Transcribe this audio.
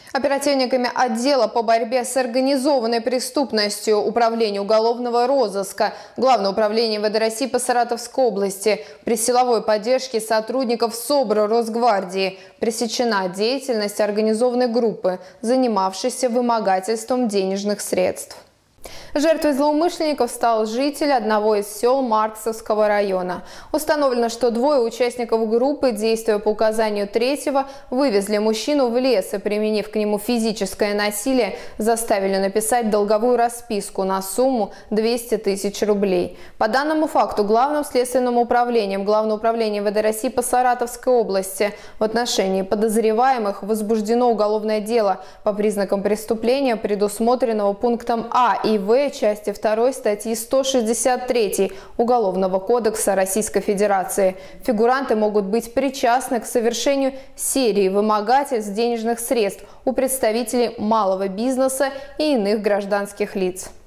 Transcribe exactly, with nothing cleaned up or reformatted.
Оперативниками отдела по борьбе с организованной преступностью Управления уголовного розыска Главного управления эм вэ дэ России по Саратовской области при силовой поддержке сотрудников СОБРа Росгвардии пресечена деятельность организованной группы, занимавшейся вымогательством денежных средств. Жертвой злоумышленников стал житель одного из сел Марксовского района. Установлено, что двое участников группы, действуя по указанию третьего, вывезли мужчину в лес и, применив к нему физическое насилие, заставили написать долговую расписку на сумму двести тысяч рублей. По данному факту Главным следственным управлением Главного управления эм вэ дэ России по Саратовской области в отношении подозреваемых возбуждено уголовное дело по признакам преступления, предусмотренного пунктом А и В части второй статьи сто шестьдесят три Уголовного кодекса Российской Федерации. Фигуранты могут быть причастны к совершению серии вымогательств денежных средств у представителей малого бизнеса и иных гражданских лиц.